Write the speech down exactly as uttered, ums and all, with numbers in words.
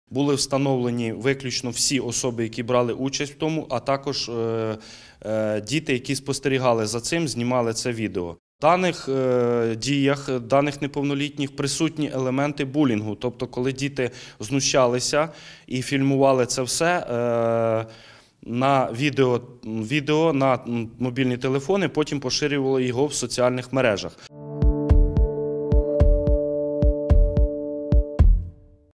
Були встановлені виключно всі особи, які брали участь в тому, а також е, е, діти, які спостерігали за цим, знімали це відео. В даних е, діях, даних неповнолітніх присутні елементи булінгу, тобто коли діти знущалися і фільмували це все е, на відео, відео, на мобільні телефони, потім поширювали його в соціальних мережах.